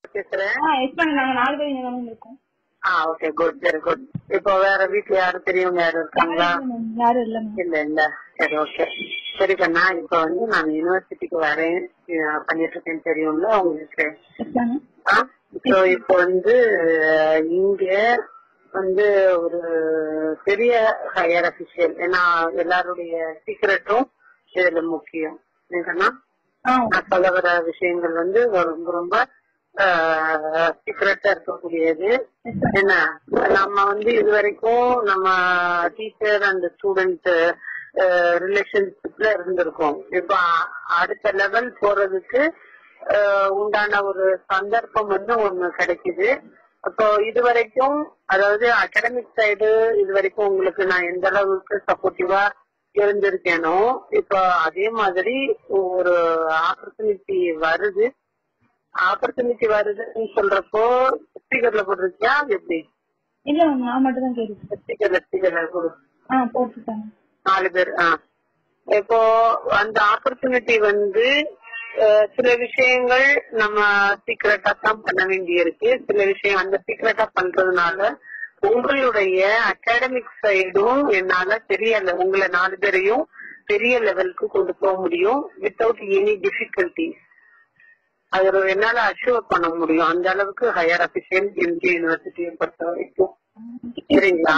பேசுறேன். நாங்க 4 பேர் இங்க தான் இருக்கோம். Okay, good, very good. இப்போ வேற வீட்டுல யாரும் தெரியவங்க யாரும் இருக்காங்களா? யாரும் இல்ல. இல்ல. சரி, ஓகே. சரி கண்ணா, இப்ப வந்து நான் யூனிவர்சிட்டிக்கு வரேன் பண்ணிட்டு இருக்கேன்னு தெரியும்ல உங்களுக்கு. இப்போ வந்து இங்க வந்து ஒரு பெரிய ஹையர் அபிஷியல், ஏன்னா எல்லாருடைய சீக்கிரட்டும் இதுல முக்கியம். என்னன்னா நான் சொல்ல வர விஷயங்கள் வந்து ரொம்ப ரொம்ப சீக்கிரட்டா இருக்கக்கூடியது. என்ன, நம்ம வந்து இது வரைக்கும் நம்ம டீச்சர் அண்ட் ஸ்டூடெண்ட் ரிலேஷன்ஷிப்ல இருந்திருக்கோம். இப்ப அடுத்த லெவல் போறதுக்கு உண்டான ஒரு சந்தர்ப்பம் வந்து ஒண்ணு கிடைக்குது. அப்போ இது வரைக்கும், அதாவது அகாடமிக் சைடு இது வரைக்கும் உங்களுக்கு நான் எந்த அளவுக்கு சப்போர்ட்டிவா இருந்திருக்கேனோ, இப்போ அதே மாதிரி ஒரு ஆப்பர்ச்சுனிட்டி வருது. ஆப்பர்ச்சுனிட்டி வருதுன்னு சொல்றப்போ ஸ்பீக்கர்ல போட்டிருக்கியா எப்படி? இல்ல, நான் மட்டும் தான் கேட்டேன். ஸ்பீக்கர்ல கொடு. போட்டுட்டாங்க 4 பேர். இப்போ அந்த ஆப்பர்ச்சுனிட்டி வந்து சில விஷயங்கள் நம்ம சீக்கிரட்டா தான் பண்ண வேண்டி இருக்கு. சில விஷயம் அந்த சீக்கிரட்டா பண்றதுனால உங்களுடைய அகாடமிக் சைடும் என்னால தெரியல, உங்களை 4 பேரையும் பெரிய லெவலுக்கு கொண்டு போக முடியும் வித்தவுட் எனி டிஃபிகல்டி. அது என்னால அச்சீவ் பண்ண முடியும். அந்த அளவுக்கு ஹையர் அபிஷியல் எம்ஜி யூனிவர்சிட்டியை பொறுத்த வரைக்கும். சரிங்களா?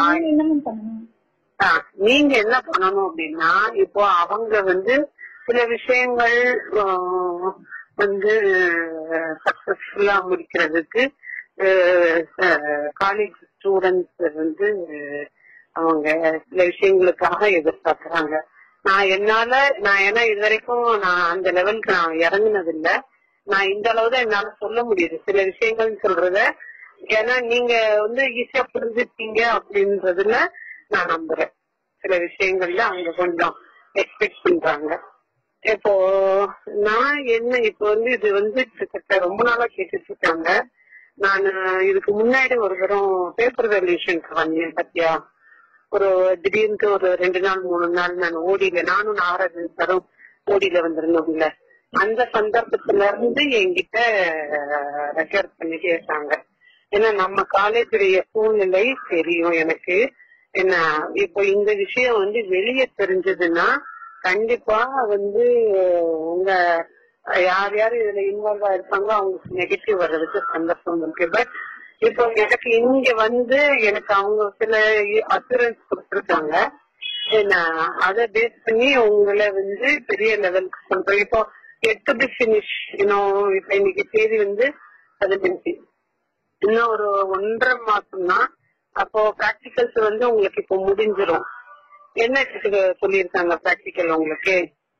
நீங்க என்ன பண்ணணும் அப்படின்னா, இப்போ அவங்க வந்து சில விஷயங்கள் வந்து சக்சஸ்ஃபுல்லா முடிக்கிறதுக்கு காலேஜ் ஸ்டூடெண்ட்ஸ் வந்து அவங்க சில விஷயங்களுக்காக எதிர்பார்க்கறாங்க. ஏன்னா இது வரைக்கும் நான் அந்த லெவலுக்கு நான் இறங்குனது இல்ல. நான் இந்த அளவுதான் என்னால சொல்ல முடியுது சில விஷயங்கள் சொல்றத. ஏன்னா நீங்க வந்து ஈஸியா புரிஞ்சுப்பீங்க அப்படின்றதுல நான் நம்புறேன். சில விஷயங்கள்ல அவங்க கொஞ்சம் எக்ஸ்பெக்ட் பண்றாங்க. இப்போ நான் என்ன, இப்போ வந்து இது வந்து கிட்டத்தட்ட ரொம்ப நாளா கேட்டுட்டு இருக்காங்க. நான் இதுக்கு முன்னாடி ஒரு தரம் பேப்பர் வேல்யூஷனுக்கு வந்தேன் பத்தியா. ஒரு திடீர்னு ஒரு 2 நாள் 3 நாள் நான் ஓடியில, நானும் நாராஜ் தரம் ஓடியில வந்திருந்தோம்ல, அந்த சந்தர்ப்பத்துல இருந்து என்கிட்ட ரெக்கார்ட் பண்ணி கேட்டாங்க. ஏன்னா நம்ம காலேஜுடைய சூழ்நிலை தெரியும் எனக்கு. என்ன, இப்போ இந்த விஷயம் வந்து வெளியே தெரிஞ்சதுன்னா கண்டிப்பா வந்து உங்க யார் யாரு இதுல இன்வால்வ் ஆயிருப்பாங்க அவங்களுக்கு நெகட்டிவ் வர்றதுக்கு சந்தர்ப்பம் இருக்கு. பட் இப்போ எனக்கு இங்க வந்து எனக்கு அவங்க சில அசூரன்ஸ் கொடுத்துருக்காங்க. அதை பேஸ் பண்ணி உங்களை வந்து பெரிய லெவலுக்கு சொல்றேன். இப்போ 8 பினிஷ் இப்ப இன்னைக்கு தேதி வந்து 15, இன்னும் ஒரு 1.5 மாசம் தான். அப்போ பிராக்டிகல்ஸ் வந்து உங்களுக்கு இப்போ முடிஞ்சிடும். என்ன சொல்லிருக்காங்க பிராக்டிக்கல் உங்களுக்கு?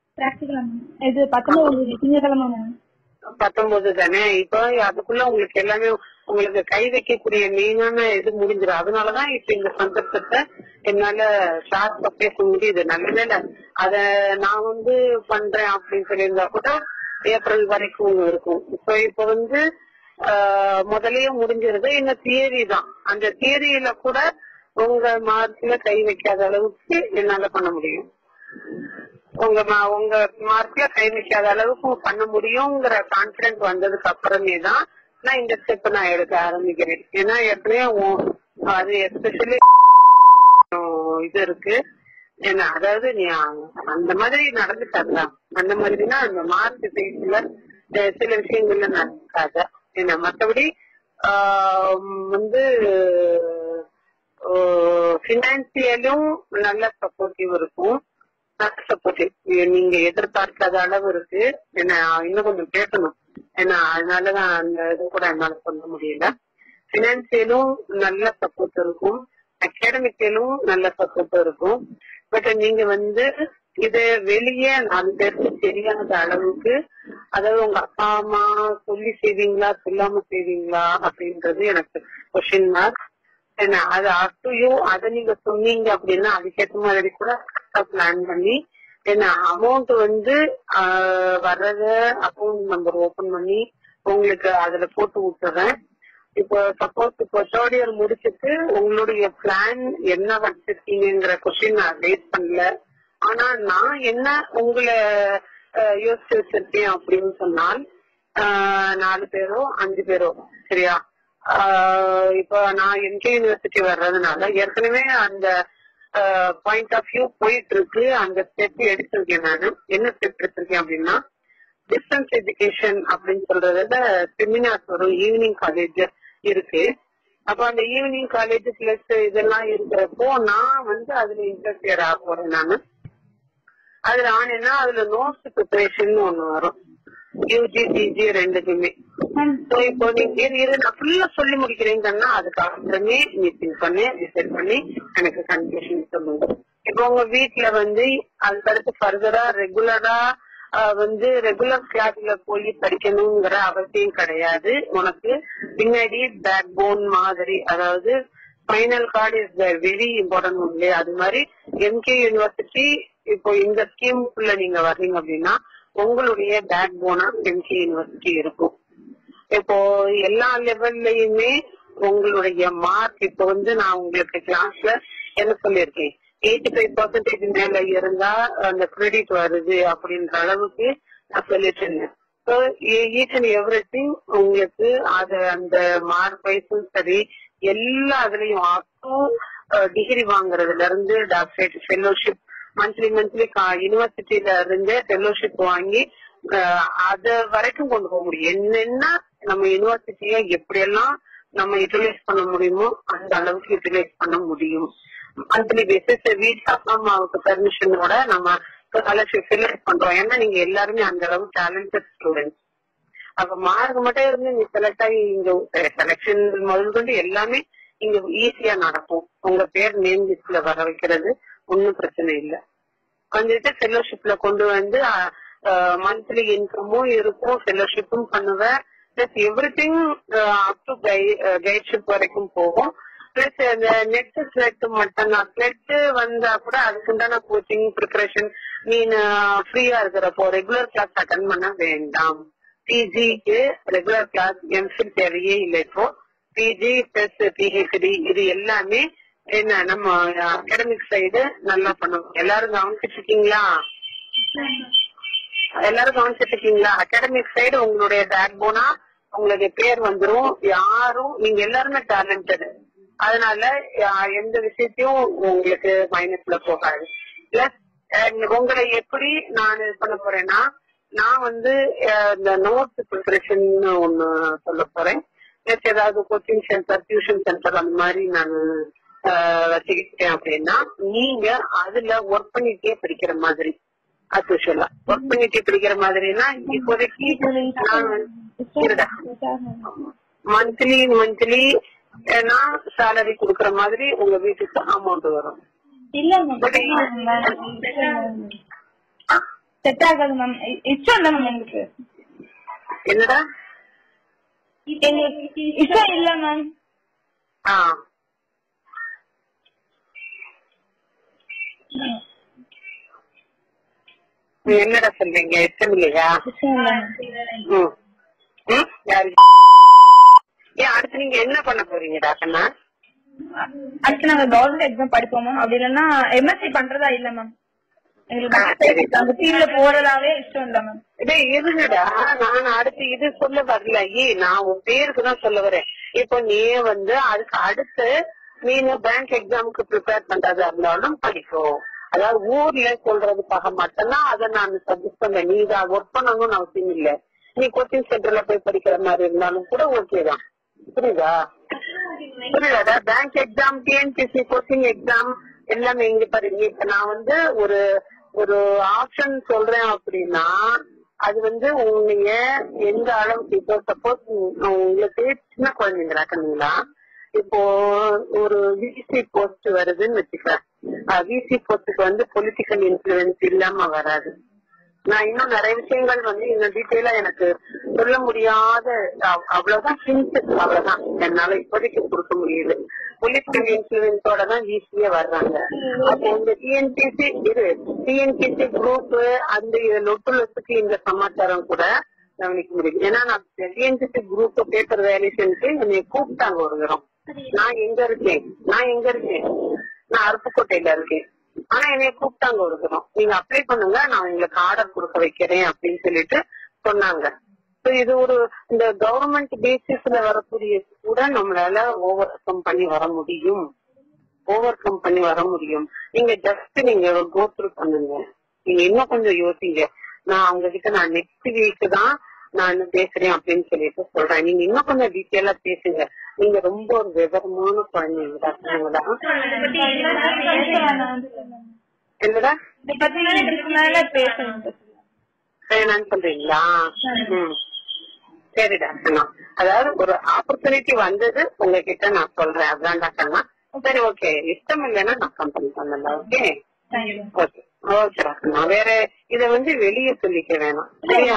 19 தானே. இப்போ அதுக்குள்ள உங்களுக்கு எல்லாமே உங்களுக்கு கை வைக்கக்கூடிய மெயினான இது முடிஞ்சிடும். அதனாலதான் இப்ப இந்த சந்தர்ப்பத்தை என்னால ஷார்ப்பா பேச முடியுது. நல்ல அத நான் வந்து பண்றேன் அப்படின்னு சொல்லியிருந்தா கூட ஏப்ரல் வரைக்கும் இருக்கும். இப்ப வந்து முதலையே முடிஞ்சிருது. இன்னும் தியரி தான். அந்த தியரியில கூட உங்க மார்க்ல கை வைக்காத அளவுக்கு என்னால பண்ண முடியும். உங்க மார்க்ல கை வைக்காத அளவுக்கு பண்ண முடியுங்கிற கான்பிடன்ஸ் வந்ததுக்கு அப்புறமே தான் நான் இந்த ஸ்டெப் நான் எடுக்க ஆரம்பிக்கிறேன். ஏன்னா எப்படியும் அது எஸ்பெஷலி இது இருக்கு. ஏன்னா அதாவது நீ அந்த மாதிரி நடந்துட்டாதான் அந்த மாதிரினா அந்த மார்க் பேஸ்ல சில விஷயங்கள்ல நடக்காத. ஏன்னா மற்றபடி வந்து பினான்சியலும் நல்ல சப்போர்ட்டிவ் இருக்கும். நீங்க எதிர்பார்க்காத அளவு இருக்கு. என்ன இன்னும் கொஞ்சம் கேட்கணும். ஏன்னா அதனாலதான் அந்த இது கூட என்னால சொல்ல முடியல. பினான்சியலும் நல்ல சப்போர்ட் இருக்கும், அகாடமிக்கலும் நல்ல சப்போர்ட் இருக்கும். பட் நீங்க வந்து இது வெளியே 4 பேருக்கு தெரியாத அளவுக்கு, அதாவது உங்க அப்பா அம்மா சொல்லி செய்வீங்களா சொல்லாம செய்வீங்களா அப்படின்றது எனக்கு கொஸ்டின் மார்க். என்ன அது அட்டையும் அதை நீங்க சொன்னீங்க அப்படின்னா அதுக்கேற்ற மாதிரி கூட பிளான் பண்ணி என்ன அமௌண்ட் வந்து வர்றத அக்கௌண்ட் நம்பர் ஓபன் பண்ணி உங்களுக்கு அதுல போட்டு விட்டுறேன். இப்போ சப்போஸ் இப்போ 3rd இயர் முடிச்சுட்டு உங்களுடைய பிளான் என்ன வச்சிருக்கீங்கிற கொஸ்டின் நான் ரேஸ் பண்ணல. ஆனா நான் என்ன உங்களை யோசிச்சு வச்சிருக்கேன் அப்படின்னு சொன்னால், 4 பேரோ 5 பேரோ சரியா. இப்ப நான் எம்கே யூனிவர்சிட்டி வர்றதுனால ஏற்கனவே அந்த பாயிண்ட் ஆஃப் வியூ போயிட்டு இருக்கு. அந்த ஸ்டெப் எடுத்திருக்கேன். நான் என்ன ஸ்டெப் எடுத்திருக்கேன் அப்படின்னா, டிஸ்டன்ஸ் எஜுகேஷன் அப்படின்னு சொல்றதுல செமினார்ஸ் வரும், ஈவினிங் காலேஜ் இருக்கு. அப்ப அந்த ஈவினிங் காலேஜ் பிளஸ் இதெல்லாம் இருக்கிறப்போ நான் அதுல இன்டர்ஃபியர் ஆக போறேன். நானு அதுல ஆனேன்னா அதுல நோட்ஸ் ப்ரிப்பரேஷன் ஒண்ணு வரும், யூஜி பிஜி ரெண்டுக்குமே. இப்போ நீங்க நான் ஃபுல்லா சொல்லி முடிக்கிறேங்கன்னா அதுக்கு அப்புறமே நீ திங்க் பண்ணி டிசைட் பண்ணி எனக்கு கன்ஃபியூஷன் சொல்லுங்க. இப்போ உங்க வீட்டுல அதுக்கடுத்து ஃபர்தரா ரெகுலரா ரெகுலர் கிளாஸ்ல போய் படிக்கணுங்கிற அவசியம் கிடையாது. உனக்கு பின்னாடி பேக் போன் மாதிரி, அதாவது final card is very important இல்லையா. அது மாதிரி எம்கே யூனிவர்சிட்டி இப்போ இந்த ஸ்கீமுக்குள்ள நீங்க வர்றீங்க அப்படின்னா உங்களுடைய பேக் போனா எம்கே யூனிவர்சிட்டி இருக்கும். இப்போ எல்லா லெவல்லயுமே உங்களுடைய மார்க் இப்போ நான் உங்களுக்கு கிளாஸ்ல என்ன சொல்லியிருக்கேன், 85% மேல இருந்தா அந்த கிரெடிட் வருது அப்படின்ற அளவுக்கு நான் சொல்லிட்டு இருந்தேன். ஸோ ஈச் அண்ட் எவ்ரிதிங் உங்களுக்கு அது அந்த மார்க் வைஸும் சரி எல்லா இதுலயும் டிகிரி வாங்குறதுல இருந்து டாக்டரேட் ஃபெல்லோஷிப் மந்த்லி யூனிவர்சிட்டியில இருந்து ஃபெல்லோஷிப் வாங்கி அது வரைக்கும் கொண்டு போக முடியும். என்னென்ன நம்ம யூனிவர்சிட்டிய எப்படியெல்லாம் நம்ம யூட்டிலைஸ் பண்ண முடியுமோ அந்த அளவுக்கு யூட்டிலைஸ் பண்ண முடியும். மந்த்லி பேசிஸ் வீட்டு அப்பா அம்மாவுக்கு பெர்மிஷனோட நம்ம ஸ்காலர்ஷிப் ஃபில் பண்றோம். ஏன்னா நீங்க எல்லாருமே அந்த அளவுக்கு டேலண்டட் ஸ்டூடெண்ட்ஸ். அப்ப மார்க் மட்டும் இருந்து நீ செலக்ட் ஆகி இங்க செலக்ஷன் முதல் கொண்டு எல்லாமே இங்க ஈஸியா நடக்கும். உங்க பேர் நேம் லிஸ்ட்ல வர வைக்கிறது ஒன்னும் பிரச்சனை இல்லை. வந்துட்டு ஃபெல்லோஷிப்ல கொண்டு மந்த்லி இன்கமும் இருக்கும், ஃபெல்லோஷிப்பும் பண்ணுவேன். Plus everything up to guideship வரைக்கும் போகும். பிளஸ் அந்த நெட் ஸ்லெட் மட்டும் தான். ஸ்லெட் வந்தா கூட அதுக்குண்டான கோச்சிங் ப்ரிப்பரேஷன் நீ ஃப்ரீயா இருக்கிறப்போ ரெகுலர் கிளாஸ் அட்டன் பண்ண வேண்டாம். பிஜிக்கு ரெகுலர் கிளாஸ் எம்ஃபில் தேவையே இல்லை. இப்போ பிஜி பிளஸ் பிஹெச்டி இது எல்லாமே என்ன நம்ம அகாடமிக் சைடு நல்லா பண்ணுவோம். எல்லாரும் கவனிச்சிட்டு இருக்கீங்களா? அகாடமிக் சைடு உங்களுடைய பேக் போனா உங்களுடைய பேர் வந்துரும். யாரும் நீங்க எல்லாருமே டேலண்டட், அதனால எந்த விஷயத்தையும் உங்களுக்கு மைனஸ்ல போகாது. பிளஸ் உங்களை எப்படி நான் இது பண்ண போறேன்னா, நான் இந்த நோட்ஸ் ப்ரிப்பரேஷன் ஒண்ணு சொல்ல போறேன். பிளஸ் ஏதாவது கோச்சிங் சென்டர் டியூஷன் சென்டர் அந்த மாதிரி நான் வச்சுக்கிட்டேன் அப்படின்னா நீங்க அதுல ஒர்க் பண்ணிட்டே படிக்கிற மாதிரி, அசோஷியலா ஒர்க் பண்ணிட்டே படிக்கிற மாதிரினா இப்போதைக்கு மந்த்லி நான் சேலரி குடுக்கற மாதிரி உங்க வீட்டுக்கு அமௌண்ட் வரும். என்னடா இஷ்டம் இல்ல மேம். என்னடா சொல்றீங்க? இஷ்டம் இல்லையா? அடுத்து நீங்க என்ன பண்ண போறீங்க டாக்டர்னா? அடுத்து நாங்க கவர்மெண்ட் எக்ஸாம் படிப்போம் மேம். அப்படி இல்லன்னா எம்எஸ்சி பண்றதா இல்ல மேம். எங்களுக்கு அந்த ஃபீல்ட்ல போறதாவே இஷ்டம் இல்ல மேம். எதுங்கடா நான் அடுத்து இது சொல்ல வரல. நான் உன் பேருக்கு தான் சொல்ல வரேன். இப்போ நீ அதுக்கு அடுத்து நீ பேங்க் எக்ஸாமுக்கு ப்ரிப்பேர் பண்றதா இருந்தாலும் படிக்கும். அதாவது ஊர்ல சொல்றதுக்காக மட்டும்தான் அதை நான் சஜஸ்ட் பண்ணேன். நீ இதை ஒர்க் பண்ணணும்னு அவசியம் இல்லை. நீ கோச்சிங் சென்டர்ல போய் படிக்கிற மாதிரி இருந்தாலும் கூட ஓகே தான். புரியுதா? Bank exam, TNPSC coaching exam எல்லாமே இங்க பாருங்க. இப்ப நான் ஒரு ஆப்ஷன் சொல்றேன் அப்படின்னா அது நீங்க எந்த அளவுக்கு இப்போ சப்போஸ் உங்களுக்கு சின்ன குழந்தைங்களா கண்ணுங்களா, இப்போ ஒரு விசி போஸ்ட் வருதுன்னு வச்சுக்கிறேன். விசி போஸ்டுக்கு பொலிட்டிக்கல் இன்ஃபுளுன்ஸ் இல்லாம வராது. நான் இன்னும் நிறைய விஷயங்கள் இன்னும் டீட்டெயிலா எனக்கு சொல்ல முடியாத அவ்வளவுதான் ஹிண்ட், அவ்வளவுதான் என்னால இப்போதைக்கு கொடுக்க முடியுது. பொலிட்டிக்கல் இன்ஃபுளுன்ஸோட தான் ஈஸியா வர்றாங்க. அப்போ இந்த டிஎன்பிசி குரூப் அந்த நொட்டுலத்துக்கு இந்த சமாச்சாரம் கூட கவனிக்க முடியும். ஏன்னா நான் டிஎன்பிசி குரூப் பேப்பர் வேலேஷனுக்கு என்னை கூப்பிட்டாங்க ஒரு தரம். நான் எங்க இருக்கேன் நான் அருப்புக்கோட்டையில இருக்கேன். ஆனா என்னைய கூப்பிட்டாங்க ஒரு தரம், நீங்க அப்ளை பண்ணுங்க நான் உங்களுக்கு ஆர்டர் கொடுக்க வைக்கிறேன் அப்படின்னு சொல்லிட்டு சொன்னாங்க. இது ஒரு இந்த கவர்மெண்ட் பேசிஸ்ல வரக்கூடிய கூட நம்மளால ஓவர் கம் பண்ணி வர முடியும். நீங்க ஜஸ்ட் நீங்க கோ த்ரூ பண்ணுங்க. நீங்க இன்னும் கொஞ்சம் யோசிங்க. நான் அவங்க கிட்ட நான் நெக்ஸ்ட் வீக் தான் நான் பேசுறேன் அப்படின்னு சொல்லிட்டு சொல்றேன். நீங்க இன்னும் கொஞ்சம் டீட்டெயிலா பேசுங்க. நீங்க ரொம்ப ஒரு விவரமான குழந்தைங்களா என்னடா என்னன்னு சொல்றீங்களா? சரிடா சொன்னா, அதாவது ஒரு ஆப்பர்ச்சுனிட்டி வந்தது உங்ககிட்ட நான் சொல்றேன். அதுதான்டா சொன்னா. சரி ஓகே, இஷ்டம் இல்லைன்னா நான் கம்பெனி பண்ணல. ஓகே ஓகே ஓகேடா சொன்னா. வேற இத வெளியே சொல்லிக்க வேணாம் சரியா?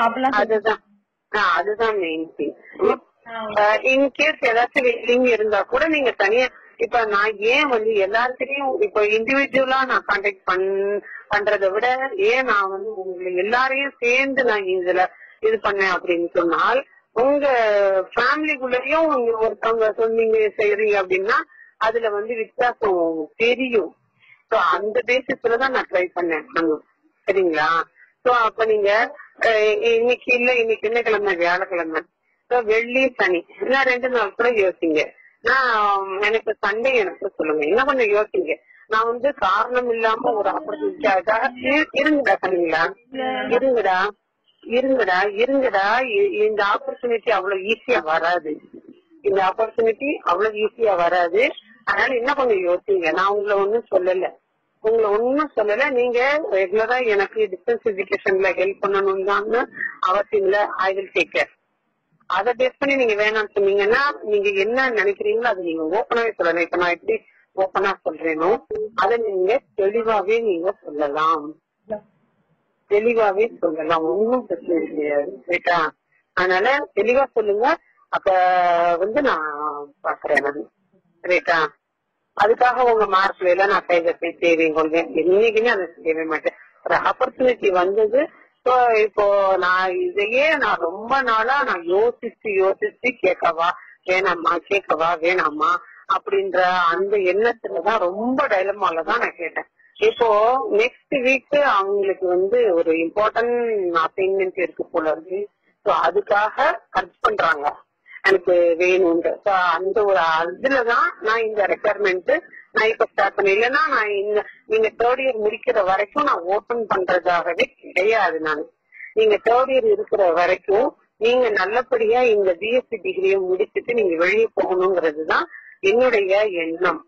அதுதான் மெயின் திங். இன்கேஸ் ஏதாச்சும் வெயிட்டிங் இருந்தா கூட நீங்க தனியா, இப்ப நான் ஏன் எல்லாருக்கிட்டையும் இப்ப இண்டிவிஜுவலா நான் கான்டாக்ட் பண்றதை விட ஏன் நான் உங்களை எல்லாரையும் சேர்ந்து நான் இதுல இது பண்ணேன் அப்படின்னு சொன்னால், உங்க ஃபேமிலிக்குள்ளயும் ஒருத்தவங்க சொன்னீங்க செய்றீங்க அப்படின்னா அதுல வித்தியாசம் தெரியும். சோ அந்த பேசிஸ்லதான் நான் ட்ரை பண்ணேன். சரிங்களா? சோ அப்ப நீங்க இன்னைக்கு என்ன கிழமை? வியாழக்கிழமை. வெள்ளி சனி இன்னும் 2 நாள் கூட யோசிங்க. எனக்கு சண்டே எனக்கு சொல்லுங்க. என்ன கொஞ்சம் யோசிங்க. நான் காரணம் இல்லாம ஒரு ஆப்பர்ச்சுனிட்டிக்காக இருங்கடா சொன்னீங்களா? இருங்கடா. இந்த ஆப்பர்ச்சுனிட்டி அவ்வளவு ஈஸியா வராது. அதனால என்ன கொஞ்சம் யோசிங்க. நான் உங்களை ஒன்னும் சொல்லல. நீங்க ரெகுலரா எனக்கு டிஸ்டன்ஸ் எஜுகேஷன்ல ஹெல்ப் பண்ணணும்னு அவசியம் இல்ல. I will take care. அதை பேஸ் பண்ணி நீங்க வேணாம்னு சொன்னீங்கன்னா நீங்க என்ன நினைக்கிறீங்களோ அது நீங்க ஓப்பனாவே சொல்லலாம். இப்ப நான் எப்படி ஓப்பனா சொல்றேனோ அதை நீங்க தெளிவாவே சொல்லலாம். ஒன்னும் பிரச்சனை கிடையாது. ரைட்டா? அதனால தெளிவா சொல்லுங்க. அப்ப நான் பாக்குறேன். ரைட்டா? அதுக்காக உங்க மார்க்ல எல்லாம் நான் கைகட்டி தேவையும் கொள்வேன். என்னைக்குமே அதை செய்யவே மாட்டேன். ஒரு ஆப்பர்ச்சுனிட்டி வந்தது. இப்போ நான் இதையே நான் ரொம்ப நாளா நான் யோசிச்சு கேட்கவா வேணாமா அப்படின்ற அந்த எண்ணத்துலதான் ரொம்ப டைலமாலதான் நான் கேட்டேன். இப்போ நெக்ஸ்ட் வீக் அவங்களுக்கு ஒரு இம்பார்ட்டன்ட் அசைன்மெண்ட் இருக்கு போல இருக்கு. அதுக்காக சர்ச் பண்றாங்க எனக்கு வேணும்னு. அந்த ஒரு அதுலதான் நான் இந்த ரெக்குயர்மெண்ட் நான் இப்ப ஸ்டார்ட் பண்ணேன். இல்லைன்னா நான் நீங்க 3rd year முடிக்கிற வரைக்கும் நான் ஓபன் பண்றதாகவே கிடையாது. நீங்க 3rd year இருக்கிற வரைக்கும் நீங்க நல்லபடியா இந்த பிஎஸ்சி டிகிரியை முடிச்சுட்டு நீங்க வெளியே போகணுங்கிறதுதான் என்னுடைய எண்ணம்.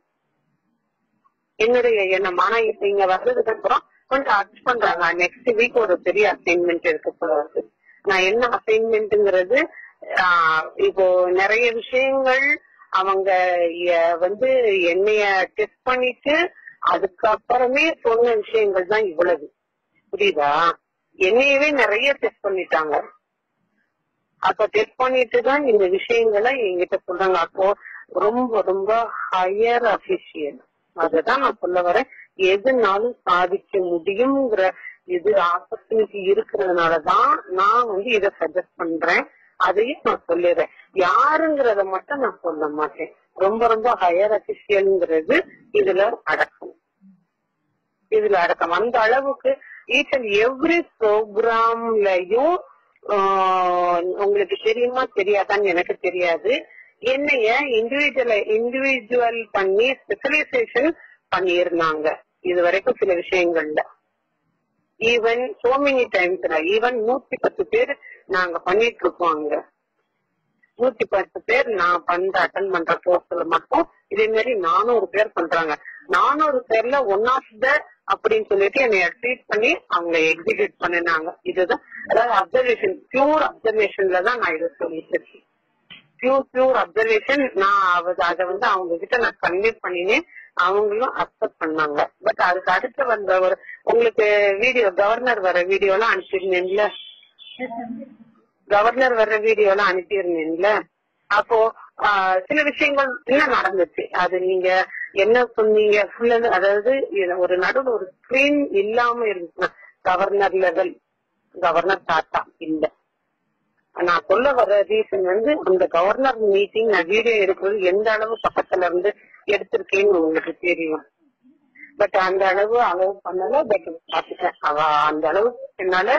ஆனா இப்ப இங்க வந்ததுக்கு அப்புறம் கொஞ்சம் அட்ஜஸ்ட் பண்றாங்க. நெக்ஸ்ட் வீக் ஒரு பெரிய அசைன்மெண்ட் இருக்க போறது. நான் என்ன அசைன்மெண்ட்ங்கிறது இப்போ நிறைய விஷயங்கள் அவங்க என்னைய டெஸ்ட் பண்ணிட்டு அதுக்கப்புறமே சொன்ன விஷயங்கள் தான் இவ்வளவு. புரியுதா? என்னையவே நிறைய டெஸ்ட் பண்ணிட்டாங்க. அப்ப டெஸ்ட் பண்ணிட்டு தான் இந்த விஷயங்களை என்கிட்ட சொல்றாங்க. அப்போ ரொம்ப ரொம்ப ஹையர் அபிஷியல். அததான் நான் சொல்ல வரேன். எதுனாலும் சாதிக்க முடியுங்கிற இது ஆப்பர்ச்சுனிட்டி இருக்கிறதுனாலதான் நான் இதை சஜஸ்ட் பண்றேன். அதையும் நான் சொல்லிடுறேன். யாருங்கிறத மட்டும் நான் சொல்ல மாட்டேன். ரொம்ப ரொம்ப ஹையர் அபிஷியல்ங்கிறது இதுல அடக்கம். அந்த அளவுக்கு ஈச் அண்ட் எவ்ரி ப்ரோக்ராம்லயும் உங்களுக்கு தெரியுமா தெரியாதான்னு எனக்கு தெரியாது. என்னைய இண்டிவிஜுவல் பண்ணி ஸ்பெஷலைசேஷன் பண்ணியிருந்தாங்க இது வரைக்கும் சில விஷயங்கள்ல. ஈவன் சோ மெனி டைம்ஸ்ல ஈவன் 110 பேர் நாங்க பண்ணிட்டு இருக்கோம். அங்க 110 பேர் நான் அட்டன் பண்ற கோர்ஸ்ல மட்டும் இதே மாதிரி 400 பேர் பண்றாங்க. 400 பேர்ல ஒன் ஆஃப் த அப்படின்னு சொல்லிட்டு என்னைய ட்ரீட் பண்ணி அவங்க எக்ஸிக்யூட் பண்ணினாங்க. இதுதான் அதாவது அப்சர்வேஷன், பியூர் அப்சர்வேஷன்ல தான் நான் இதை சொல்லிட்டு இருக்கேன். Pure observation. நான் அதை அவங்க கிட்ட நான் கன்வே பண்ணினேன். அவங்களும் அக்செப்ட் பண்ணாங்க. பட் அதுக்கு அடுத்து வந்த ஒரு உங்களுக்கு வீடியோ கவர்னர் வர வீடியோ எல்லாம் அனுப்பியிருந்தேன்ல, அப்போ சில விஷயங்கள் இன்னும் நடந்துச்சு. அது நீங்க என்ன சொன்னீங்க, அதாவது ஒரு நடுவில் ஒரு ஸ்கிரீன் இல்லாம இருந்துச்சுன்னா கவர்னர் லெவல், கவர்னர் டாட்டா இல்ல. நான் சொல்ல வர ரீசன் அந்த கவர்னர் மீட்டிங் நான் வீடியோ எடுக்கிறது எந்த அளவு பக்கத்துல இருந்து எடுத்திருக்கேன்னு உங்களுக்கு தெரியும். பட் அந்த அளவு பண்ணல. பட் பாத்துட்டேன் அந்த அளவு என்னால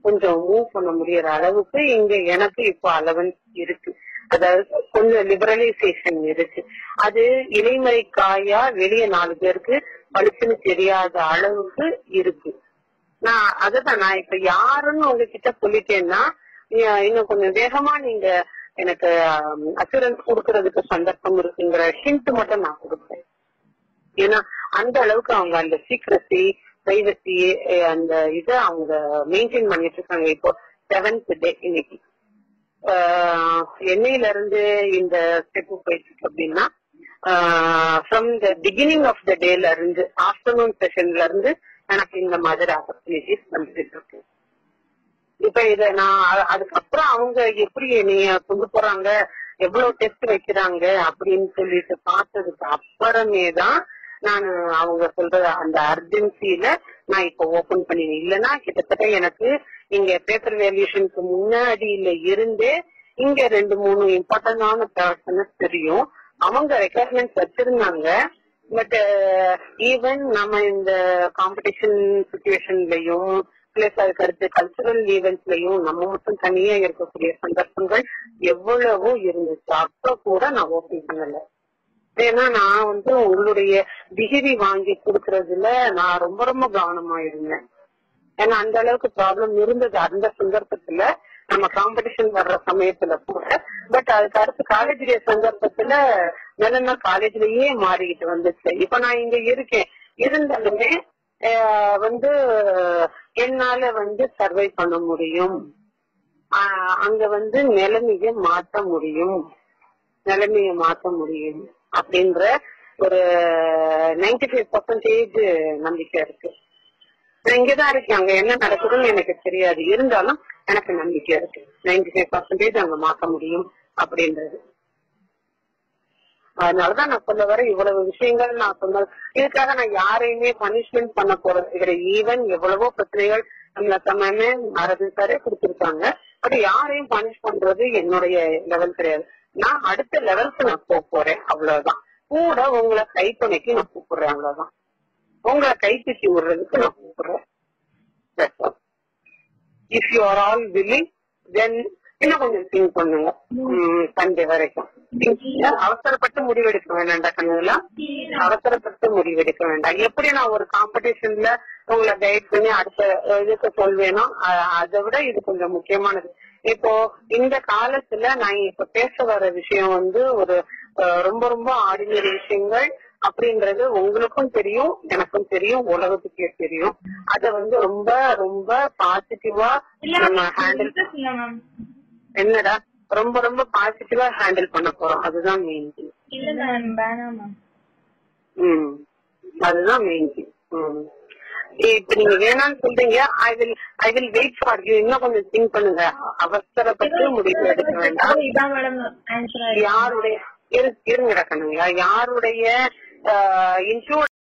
கொஞ்சம் மூவ் பண்ண முடியற அளவுக்கு இங்க எனக்கு இப்போ அலவன்ஸ் இருக்கு. அதாவது கொஞ்சம் லிபரலைசேஷன் இருக்கு. அது இலைமறை காயா வெளியே 4 பேருக்கு பளிச்சுன்னு தெரியாத அளவுக்கு இருக்கு. நான் இப்ப யாருன்னு உங்ககிட்ட சொல்லிட்டேன்னா இன்னும் கொஞ்சம் வேகமா நீங்க எனக்கு அஷூரன்ஸ் கொடுக்கறதுக்கு சந்தர்ப்பம் இருக்குங்கிற ஹிண்ட் மட்டும் நான் கொடுப்பேன். ஏன்னா அந்த அளவுக்கு அவங்க அந்த சீக்ரசி பிரைவசி அந்த இதை அவங்க மெயின்டைன் பண்ணிட்டு இருக்காங்க. இப்போ 7th டே இன்னைக்கு எண்ணெயில இருந்து இந்த ஸ்டெப் போயிட்டு அப்படின்னா from the beginning of the டேல இருந்து ஆஃப்டர்நூன் செஷன்ல இருந்து எனக்கு இந்த மாதிரி ஆப்பர்ச்சுனிட்டிஸ் வந்துட்டு இருக்கு. இப்ப இத நான் அதுக்கப்புறம் அவங்க எப்படி என்னைய கொண்டு போறாங்க, எவ்வளவு டெஸ்ட் வைக்கிறாங்க அப்படின்னு சொல்லிட்டு பார்த்ததுக்கு அப்புறமே தான் நான் அவங்க சொல்ற அந்த அர்ஜென்சியில நான் இப்ப ஓபன் பண்ணினேன். இல்லைன்னா கிட்டத்தட்ட எனக்கு இங்க பேப்பர் வேல்யூஷனுக்கு முன்னாடியில இருந்தே இங்க 2-3 இம்பார்ட்டன்டான பர்சன்ஸ் தெரியும். அவங்க ரெக்யர்மெண்ட்ஸ் வச்சிருந்தாங்க. பட் ஈவன் நம்ம இந்த காம்படிஷன் சிச்சுவேஷன்லயும் பிளஸ் அதுக்கு அடுத்து கல்ச்சுரல் ஈவெண்ட்ஸ்லயும் நம்ம மட்டும் தனியா இருக்கக்கூடிய சந்தர்ப்பங்கள் எவ்வளவோ இருந்துச்சு. அப்ப கூட நான் ஓபன் பண்ணல. ஏன்னா நான் உங்களுடைய டிகிரி வாங்கி கொடுக்கறதுல நான் ரொம்ப ரொம்ப கவனமா இருந்தேன். ஏன்னா அந்த அளவுக்கு ப்ராப்ளம் இருந்தது அந்த சந்தர்ப்பத்துல, நம்ம காம்படிஷன் வர்ற சமயத்துல கூட. பட் அதுக்கு அடுத்து காலேஜ் டே சந்தர்ப்பத்துல என்னன்னா காலேஜ்லயே மாறிக்கிட்டு வந்துச்சு. இப்ப நான் இங்க இருக்கேன், இருந்தாலுமே என்னால சர்வை பண்ண முடியும். அங்க நிலைமைய மாற்ற முடியும் அப்படின்ற ஒரு 95% நம்பிக்கை இருக்கு. நான் இங்கதான் இருக்கேன், அங்க என்ன நடக்குதுன்னு எனக்கு தெரியாது, இருந்தாலும் எனக்கு நம்பிக்கை இருக்கு 95% அங்க மாற்ற முடியும் அப்படின்றது. அதனாலதான் நான் சொல்ல வர இவ்வளவு விஷயங்கள் நான் சொன்னது. இதுக்காக நான் யாரையுமே பனிஷ்மெண்ட் பண்ண போறது கிடையாது. ஈவன் எவ்வளவோ பிரச்சனைகள் நம்மள சமயமே அரபிசாரே கொடுத்திருக்காங்க. பட் யாரையும் பனிஷ் பண்றது என்னுடைய லெவல் கிடையாது. நான் அடுத்த லெவலுக்கு நான் போறேன், அவ்வளவுதான். கூட உங்களை கைப்பணிக்கு நான் கூப்பிடுறேன், அவ்வளவுதான். உங்களை கைப்பிச்சு விடுறதுக்கு நான் கூப்பிடுறேன். If you are all willing then இன்னும் கொஞ்சம் திங்க் பண்ணுங்க. சண்டே வரைக்கும் அவசரப்பட்டு முடிவெடுக்க வேண்டாம்டா கண்ணுங்களா, அவசரப்பட்டு முடிவெடுக்க வேண்டாம். எப்படி நான் ஒரு காம்படிஷன்ல உங்களை கைட் பண்ணி அடுத்த இதுக்கு சொல்வேனோ அதை விட இது கொஞ்சம் முக்கியமானது. இப்போ இந்த காலத்துல நான் இப்ப பேச வர விஷயம் ஒரு ரொம்ப ரொம்ப ஆர்டினரி விஷயங்கள் அப்படின்றது உங்களுக்கும் தெரியும், எனக்கும் தெரியும், உலகத்துக்கே தெரியும். அத ரொம்ப ரொம்ப பாசிட்டிவா நம்ம ஹேண்டில் என்னடா ரொம்ப ரொம்ப பாசிட்டிவா ஹேண்டில் பண்ண போறோம். அதுதான் மெயின் திங். அதுதான் மெயின் திங். இப்ப நீங்க வேணாம்னு சொல்றீங்க, I will wait for you. இன்னும் கொஞ்சம் திங்க் பண்ணுங்க, அவசரப்பட்டு முடிவு எடுக்க வேண்டாம். யாருடைய இருங்கடா கண்ணுங்களா, யாருடைய